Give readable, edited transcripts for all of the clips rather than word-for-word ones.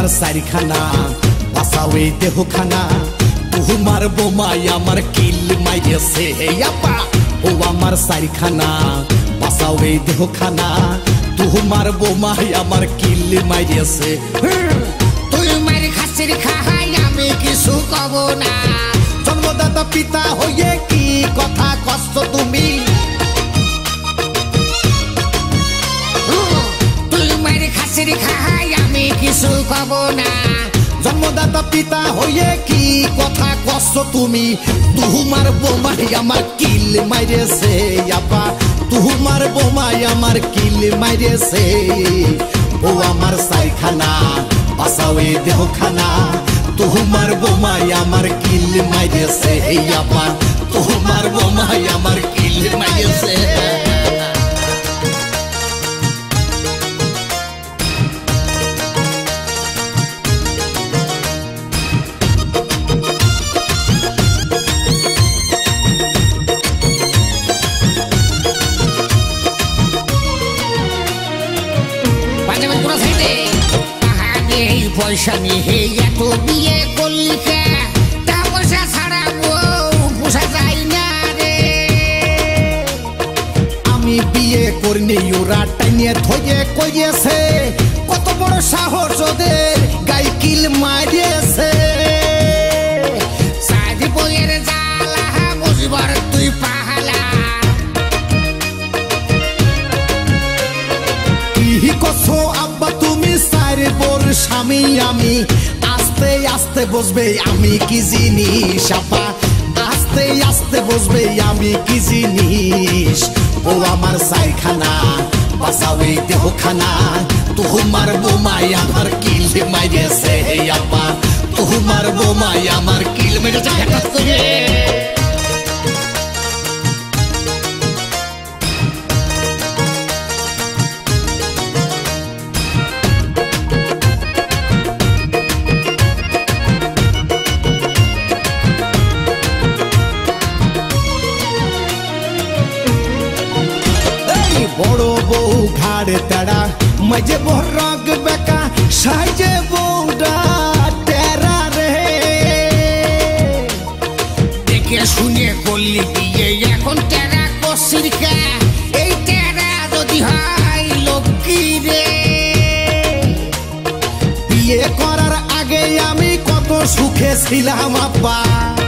আমার সারিখানা বাসাও এই দেহখানা তোমার বোমাই আমার কিল মাইরেছে আপা ও আমার সারিখানা বাসাও এই দেহখানা তোমার বোমাই আমার কিল মাইরেছে তুই মার খাসির খাহাই আমি কিছু কব না জন্মদাতা পিতা হয়ে কি কথা কষ্ট তুমি তুই মার খাসির খাহাই আমি কিছু কব না জন্মদাতা পিতা হয়ে কি কথা কষ্ট তুমি তোমার বোমাই আমার কিল মাইরেছে আপা তোমার বোমাই আমার কিল মাইরেছে ও আমার সাইখানা বাসাও এই দেহখানা তোমার বোমাই আমার কিল মাইরেছে আপা তোমার বোমাই আমার কিল মাইরেছে পয়সা নিয়ে এত বিয়ে করলি কে তা পয়সা ছাড়া পোষা যায় না রে আমি বিয়ে করিনি ওরা টাইনে ধরে কইয়েছে কত বড় সাহস ওদের গাই কিল মারিয়েছে সাজি বইয়ের জ্বালা বুঝবার তুই পাহালা কি কছো আব্বা তুমি সারে বোর স্বামী আমি আস্তে আস্তে বসবে আমি কি জিনিস আপা আস্তে আস্তে বসবে আমি কি জিনিস ও আমার সাইখানা বাসাও এই দেহখানা তোমার বোমাই আমার কিল মাইরেছে আপা তোমার বোমাই আমার কিল মেরেছে হঠাৎ করে বড় বউ ঘাড়ে তাড়া মাঝে বহরাগ বেকা সাইজে বউডা তেরা রে দেখে শুনে করলি বিয়ে এখন টেরা কষির কে এই টেরা যদি হয় লক্ষ্মী রে বিয়ে করার আগে আমি কত সুখে ছিলাম আপা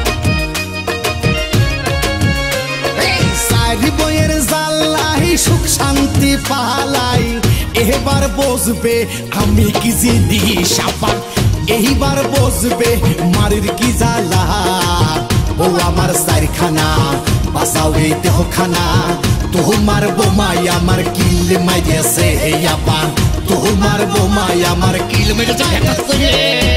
সারি বইয়ের জাল্লাই সুখ শান্তি পালাই এবার বসবে আমি কি জিনিস আপা এইবার বসবে মারির কি জ্বালা ও আমার সারিখানা বাসাও এই দেহখানা তোমার বোমাই আমার কিল মাইরেছে আপা তোমার বোমাই আমার কিল মেরেছে হঠাৎ করে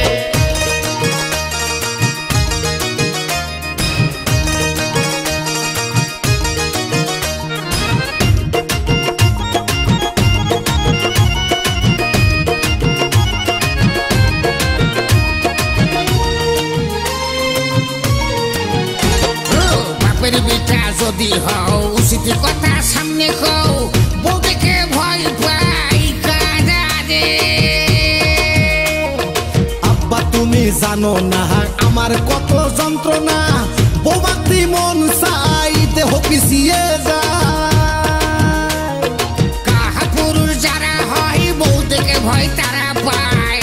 যদি হও উচিত কথা সামনে কও বউ দেখে ভয় পাই কারা রে আব্বা তুমি জানো না আমার কত যন্ত্রণা বৌমাতি মন চাই দেহ পিছিয়ে যায় কাহা পুরুষ যারা হয় বউ দেখে ভয় তারা পায়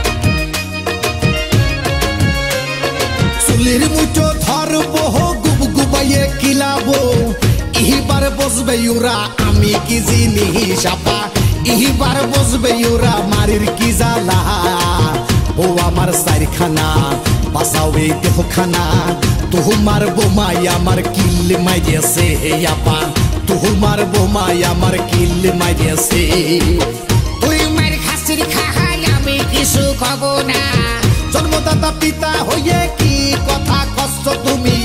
চুলির মুঠো ধরবো গুবাইয়ে কিলাবো ইহিবার বসবে ওরা আমি কি জিনিস আপা ইহিবার বসবে ওরা মারির কি জ্বালা ও আমার সারিখানা বাসাও এই দেহখানা তোমার বোমাই আমার কিল মাইরেছে আপা তোমার বোমাই আমার কিল মাইরেছে তুই মার খাসির খাহাই আমি কিছু কব না জন্মদাতা পিতা হয়ে কি কথা কষ্ট তুমি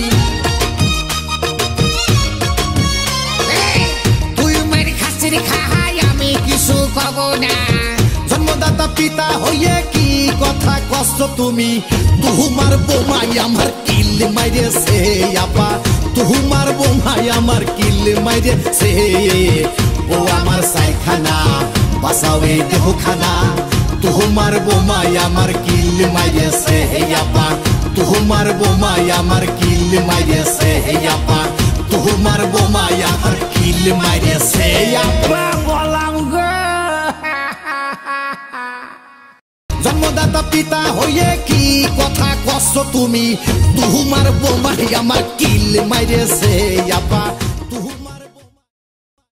খাহাই আমি কিছু কব না জন্মদাতা পিতা হয়ে কি কথা কষ্ট তুমি তোমার বোমাই আমার কিল মাইরেছে আপা তোমার বোমাই আমার কিল মাইরেছে ও আমার সাইখানা বাসাও এই দেহখানা তোমার বোমায় আমার কিল মাইরেছে হে আপা তোমার বোমায় আমার কিল মাইরেছে হে আপা তোমার বোমায় আমার কিল মাইরেছে হে আপা বললাম গো জন্মদাতা পিতা হয়ে কি কথা কষ্ট তুমি তোমার বোমায় আমার কিল মাইরেছে হে আপা